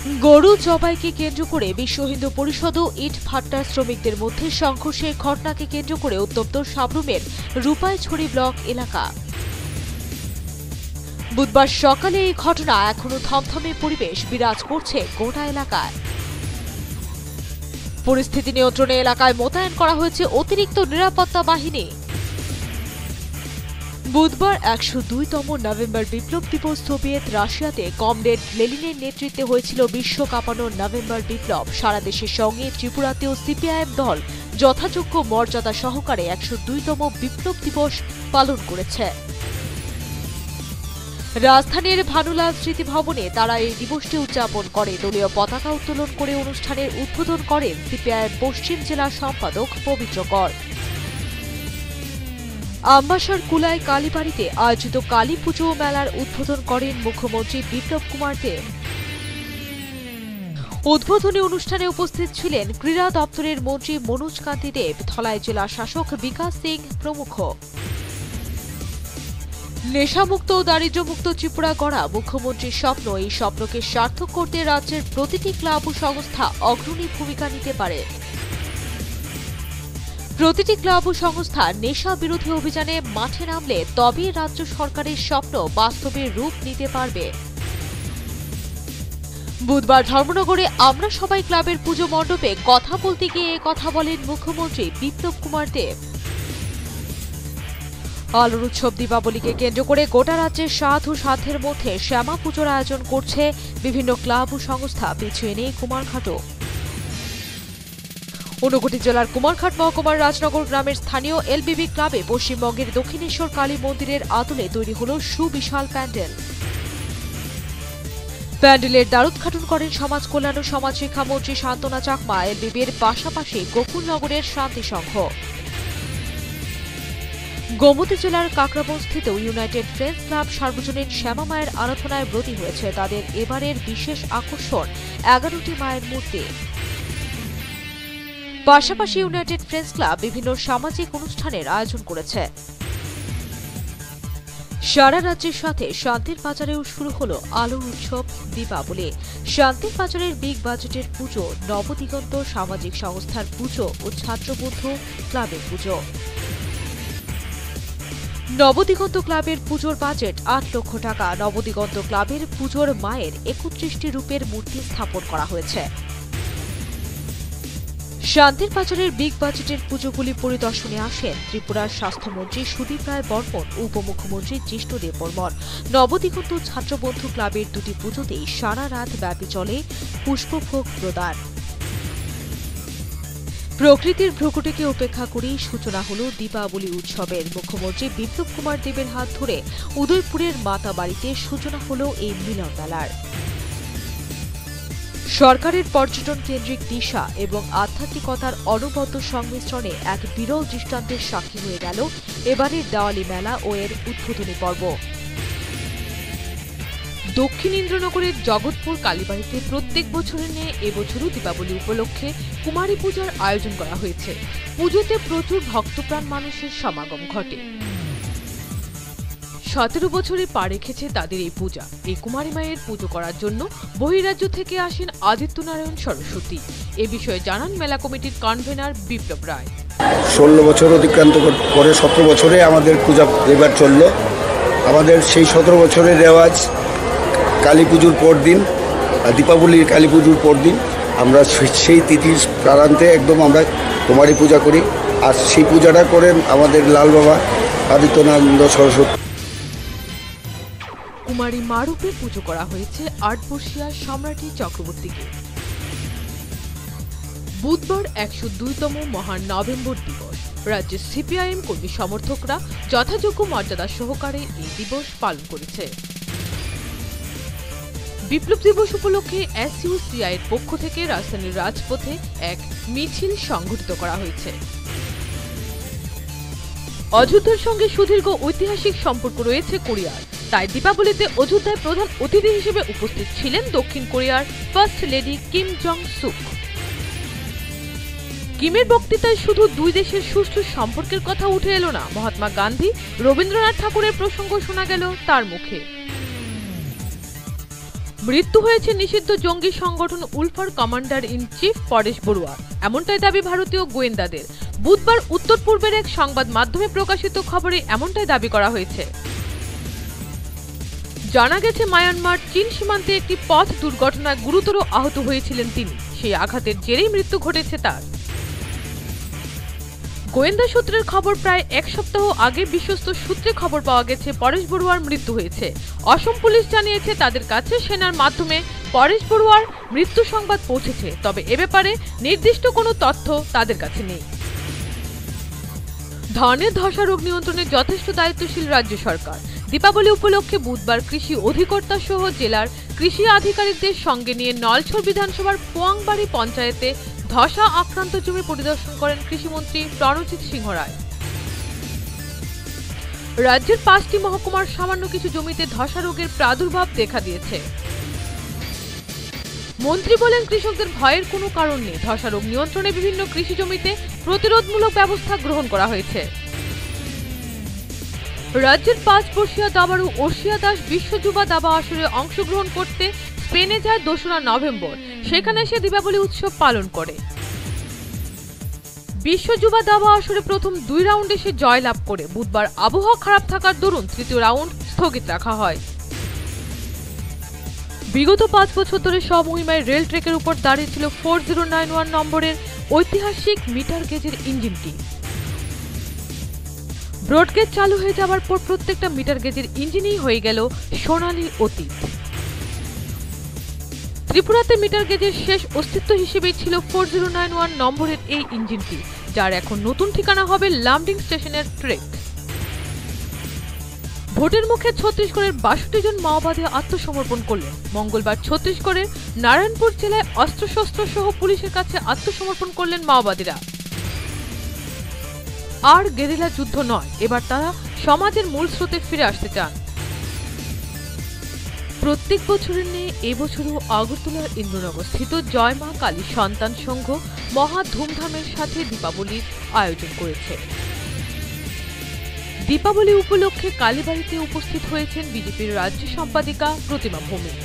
গরু জবাইকে কেন্দ্র করে বিশ্ব হিন্দু পরিষদ ও ইট ভাট্টার শ্রমিকদের মধ্যে সংঘর্ষের ঘটনাকে কেন্দ্র করে উত্তপ্ত সাবরুমের রূপাইছড়ি ব্লক এলাকা। বুধবার সকালে এই ঘটনা এখনো থমথমে পরিবেশ বিরাজ করছে গোটা এলাকায়। পরিস্থিতি নিয়ন্ত্রণে এলাকায় মোতায়েন করা হয়েছে অতিরিক্ত নিরাপত্তা বাহিনী। বুধবার ১০২তম নভেম্বর বিপ্লব দিবস সোভিয়েত রাশিয়াতে কমরেড লেনিনের নেতৃত্বে হয়েছিল বিশ্ব কাঁপানো নভেম্বর বিপ্লব। সারা দেশের সঙ্গে ত্রিপুরাতেও সিপিআইএম দল যথাযোগ্য মর্যাদা সহকারে ১০২তম বিপ্লব দিবস পালন করেছে। রাজধানীর ভানুলাল স্মৃতি ভবনে তারা এই দিবসটি উদযাপন করে। দলীয় পতাকা উত্তোলন করে অনুষ্ঠানের উদ্বোধন করেন সিপিআইএম পশ্চিম জেলা সম্পাদক পবিত্র কর। আমবাসার কুলাই কালীবাড়িতে আয়োজিত কালী পুজো মেলার উদ্বোধন করেন মুখ্যমন্ত্রী বিপ্লব কুমার দেব। উদ্বোধনী অনুষ্ঠানে উপস্থিত ছিলেন ক্রীড়া দপ্তরের মন্ত্রী মনোজ কান্তি দেব, ধলাই জেলা শাসক বিকাশ সিং প্রমুখ। নেশামুক্ত ও দারিদ্র্যমুক্ত ত্রিপুরা গড়া মুখ্যমন্ত্রীর স্বপ্ন। এই স্বপ্নকে সার্থক করতে রাজ্যের প্রতিটি ক্লাব ও সংস্থা অগ্রণী ভূমিকা নিতে পারে। প্রতিটি ক্লাব ও সংস্থা নেশা বিরোধী অভিযানে মাঠে নামলে তবেই রাজ্য সরকারের স্বপ্ন বাস্তবে রূপ নিতে পারবে। বুধবার ধর্মনগরে আমরা সবাই ক্লাবের পুজো মণ্ডপে কথা বলতে গিয়ে কথা বলেন মুখ্যমন্ত্রী বিপ্লব কুমার দেব। আলোর উৎসব দীপাবলিকে কেন্দ্র করে গোটা রাজ্যের সাধু সাধ্যের মধ্যে শ্যামা পুজোর আয়োজন করছে বিভিন্ন ক্লাব ও সংস্থা। পিছিয়ে নেই কুমারঘাটও। ঊনকোটি জেলার কুমারঘাট মহকুমার রাজনগর গ্রামের স্থানীয় এলবিবি ক্লাবে পশ্চিমবঙ্গের দক্ষিণেশ্বর কালী মন্দিরের আদলে তৈরি হল সুবিশাল প্যান্ডেল। প্যান্ডেলের দ্বারোদ্ঘাটন করেন সমাজ কল্যাণ ও সমাজ শিক্ষা মন্ত্রী শান্তনা চাকমা। এলবিবির পাশাপাশি গোকুলনগরের শান্তি সংঘ। গোমতী জেলার কাকরাবনস্থিত ইউনাইটেড ফ্রেন্ডস ক্লাব সার্বজনীন শ্যামা মায়ের আরাধনায় ব্রতী হয়েছে। তাদের এবারের বিশেষ আকর্ষণ ১১টি মায়ের মূর্তি। পাশাপাশি ইউনাইটেড ফ্রেন্ডস ক্লাব বিভিন্ন সামাজিক অনুষ্ঠানের আয়োজন করেছে। সারা রাজ্যের সাথে শান্তির বাজারেও শুরু হলো আলোর উৎসব দীপাবলি। শান্তির বাজারের বিগ বাজেটের পুজো, নবদিগন্ত সামাজিক সংস্থার পুজো ও ছাত্রবন্ধু ক্লাবের পুজো। নবদিগন্ত ক্লাবের পুজোর বাজেট ৮ লক্ষ টাকা। নবদিগন্ত ক্লাবের পুজোর মায়ের ৩১টি রূপের মূর্তি স্থাপন করা হয়েছে। শান্তির বাজারের বিগ বাজেটের পুজোগুলি পরিদর্শনে আসেন ত্রিপুরার স্বাস্থ্যমন্ত্রী সুদীপ রায় বর্মন, উপমুখ্যমন্ত্রী জিষ্ণুদেব বর্মন। নবদিগন্ত ছাত্রবন্ধু ক্লাবের দুটি পুজোতেই সারা রাত ব্যাপী চলে পুষ্পভোগ প্রদান। প্রকৃতির ভ্রকুটিকে উপেক্ষা করেই সূচনা হল দীপাবলি উৎসবের। মুখ্যমন্ত্রী বিপ্লব কুমার দেবের হাত ধরে উদয়পুরের মাতাবাড়িতে সূচনা হল এই মিলন মেলার। সরকারের পর্যটন কেন্দ্রিক দিশা এবং আধ্যাত্মিকতার অনবদ্য সংমিশ্রণে এক বিরল দৃষ্টান্তের সাক্ষী হয়ে গেল এবারের দেওয়ালি মেলা ও এর উদ্বোধনী পর্ব। দক্ষিণ ইন্দ্রনগরের জগৎপুর কালীবাড়িতে প্রত্যেক বছরের নিয়ে এবছরও দীপাবলি উপলক্ষে কুমারী পূজার আয়োজন করা হয়েছে। পুজোতে প্রচুর ভক্তপ্রাণ মানুষের সমাগম ঘটে। ১৭ বছরে পা রেখেছে তাদের এই পূজা। এই কুমারী মায়ের পুজো করার জন্য বহিরাজ্য থেকে আসেন আদিত্যনারায়ণ সরস্বতী। এ বিষয়ে জানান মেলা কমিটির কনভেনার বিপ্লব রায়। ১৬ বছর অতিক্রান্ত করে ১৭ বছরে আমাদের পূজা এবার চলল। আমাদের সেই ১৭ বছরের রেওয়াজ কালী পুজোর পর দিন, দীপাবলির কালী পুজোর পর দিন আমরা সেই তিথির প্রারান্তে একদম আমরা কুমারী পূজা করি। আর সেই পূজাটা করেন আমাদের লাল বাবা আদিত্যনারায়ণ সরস্বতী। কুমারী মা রূপে পুজো করা হয়েছে ৮ বর্ষীয়া সম্রাটী চক্রবর্তীকে। বুধবার ১০২তম মহান নভেম্বর দিবস। রাজ্যের সিপিআইএম কর্মী সমর্থকরা যথাযোগ্য মর্যাদা সহকারে এই দিবস পালন করেছে। বিপ্লব দিবস উপলক্ষে এসইউসিআই এর পক্ষ থেকে রাজধানীর রাজপথে এক মিছিল সংঘটিত করা হয়েছে। অযোধ্যার সঙ্গে সুদীর্ঘ ঐতিহাসিক সম্পর্ক রয়েছে কোরিয়ার। তাই দীপাবলিতে অযোধ্যায় প্রধান অতিথি হিসেবে উপস্থিত ছিলেন দক্ষিণ কোরিয়ার first lady Kim Jung Sook. কিমের বক্তৃতায় শুধু দুই দেশের সুষ্ঠু সম্পর্কের কথা উঠে এলো না, মহাত্মা গান্ধী, রবীন্দ্রনাথ ঠাকুরের প্রসঙ্গ শোনা গেল তার মুখে। মৃত্যু হয়েছে নিষিদ্ধ জঙ্গি সংগঠন উলফার commander in chief Paresh Baruah, এমনটাই দাবি ভারতীয় গোয়েন্দাদের। বুধবার উত্তর পূর্বের এক সংবাদ মাধ্যমে প্রকাশিত খবরে এমনটাই দাবি করা হয়েছে। জানা গেছে, মায়ানমার চীন সীমান্তে একটি পথ দুর্ঘটনায় গুরুতর আহত হয়েছিলেন তিনি। সেই আঘাতের জেরেই মৃত্যু ঘটেছে তার। গোয়েন্দা সূত্রের খবর, প্রায় এক সপ্তাহ আগে বিশ্বস্ত সূত্রে খবর পাওয়া গেছে পরেশ বড়ুয়ার মৃত্যু হয়েছে। অসম পুলিশ জানিয়েছে তাদের কাছে সেনার মাধ্যমে পরেশ বড়ুয়ার মৃত্যু সংবাদ পৌঁছেছে, তবে এ ব্যাপারে নির্দিষ্ট কোনো তথ্য তাদের কাছে নেই। ধানের ধসা রোগ নিয়ন্ত্রণে যথেষ্ট দায়িত্বশীল রাজ্য সরকার। দীপাবলি উপলক্ষে বুধবার কৃষি অধিকর্তা সহ জেলার কৃষি আধিকারিকদের সঙ্গে নিয়ে নলছড় বিধানসভার পোয়াংবাড়ি পঞ্চায়েতে ধসা আক্রান্ত জমি পরিদর্শন করেন কৃষিমন্ত্রী প্রণজিৎ সিংহ রায়। রাজ্যের 5টি মহকুমার সামান্য কিছু জমিতে ধসা রোগের প্রাদুর্ভাব দেখা দিয়েছে। মন্ত্রী বলেন, কৃষকদের ভয়ের কোনো কারণ নেই। ধসা রোগ নিয়ন্ত্রণে বিভিন্ন কৃষি জমিতে প্রতিরোধমূলক ব্যবস্থা গ্রহণ করা হয়েছে। রাজ্যের 5 বর্ষীয় দাবাড়ু অর্ষিয়া দাস বিশ্ব যুবা দাবা আসরে অংশগ্রহণ করতে স্পেনে যায় 2রা নভেম্বর। সেখানে সে দীপাবলি উৎসব পালন করে। বিশ্ব যুবা দাবা আসরে প্রথম 2 রাউন্ডে সে জয়লাভ করে। বুধবার আবহাওয়া খারাপ থাকার দরুন তৃতীয় রাউন্ড স্থগিত রাখা হয়। বিগত 5 বছর ধরে স্বমহিমায় রেল ট্র্যাকের উপর দাঁড়িয়ে ছিল 4091 নম্বরের ঐতিহাসিক মিটার গেজের ইঞ্জিনটি। ব্রডগেজ চালু হয়ে যাওয়ার পর প্রত্যেকটা মিটার গেজের ইঞ্জিনই হয়ে গেল সোনালী অতীত। ত্রিপুরাতে মিটার গেজের শেষ অস্তিত্ব হিসেবেই ছিল 4091 নম্বরের এই ইঞ্জিনটি, যার এখন নতুন ঠিকানা হবে লামডিং স্টেশনের ট্রেক। ভোটের মুখে ছত্তিশগড়ের 62 জন মাওবাদী আত্মসমর্পণ করলেন। মঙ্গলবার ছত্তিশগড়ের নারায়ণপুর জেলায় অস্ত্রশস্ত্র সহ পুলিশের কাছে আত্মসমর্পণ করলেন মাওবাদীরা। আর গেরিলা যুদ্ধ নয়, এবার তারা সমাজের মূল স্রোতে ফিরে আসতে চান। প্রত্যেক বছরের নিয়ে এবছরও আগরতলার ইন্দ্রনগর স্থিত জয় মা কালী সন্তান সংঘ মহা ধুমধামের সাথে দীপাবলির আয়োজন করেছে। দীপাবলি উপলক্ষে কালীবাড়িতে উপস্থিত হয়েছেন বিজেপির রাজ্য সম্পাদিকা প্রতিমা ভৌমিক।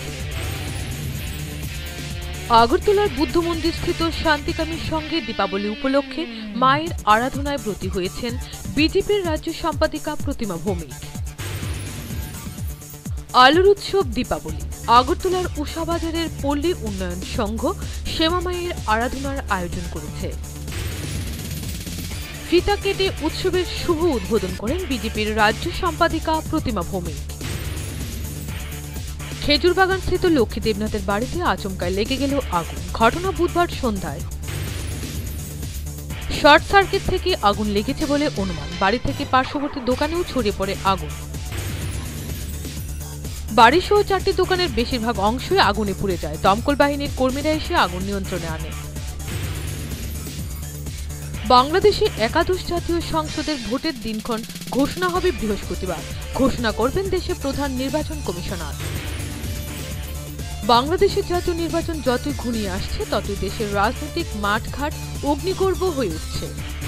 আগরতলার বুদ্ধ মন্দির স্থিত শান্তিকামীর সঙ্গে দীপাবলি উপলক্ষে মায়ের আরাধনায় ব্রতী হয়েছেন বিজেপির রাজ্য সম্পাদিকা প্রতিমা ভৌমিক। আলোর উৎসব দীপাবলি। আগরতলার উষাবাজারের পল্লী উন্নয়ন সংঘ শ্যামা মায়ের আরাধনার আয়োজন করেছে। ফিতা কেটে উৎসবের শুভ উদ্বোধন করেন বিজেপির রাজ্য সম্পাদিকা প্রতিমা ভৌমিক। খেজুরবাগান স্থিত লক্ষ্মী দেবনাথের বাড়িতে আচমকায় লেগে গেল আগুন। ঘটনা বুধবার সন্ধ্যায়। শর্ট সার্কিট থেকে আগুন লেগেছে বলে অনুমান। বাড়ি থেকে পার্শ্ববর্তী দোকানেও ছড়িয়ে পড়ে আগুন। বাড়িসহ 4টি দোকানের বেশিরভাগ অংশই আগুনে পুড়ে যায়। দমকল বাহিনীর কর্মীরা এসে আগুন নিয়ন্ত্রণে আনে। বাংলাদেশে একাদশ জাতীয় সংসদের ভোটের দিনক্ষণ ঘোষণা হবে বৃহস্পতিবার। ঘোষণা করবেন দেশের প্রধান নির্বাচন কমিশনার। বাংলাদেশের জাতীয় নির্বাচন যতই ঘনিয়ে আসছে, ততই দেশের রাজনৈতিক মাঠঘাট অগ্নিগর্ভ হয়ে উঠছে।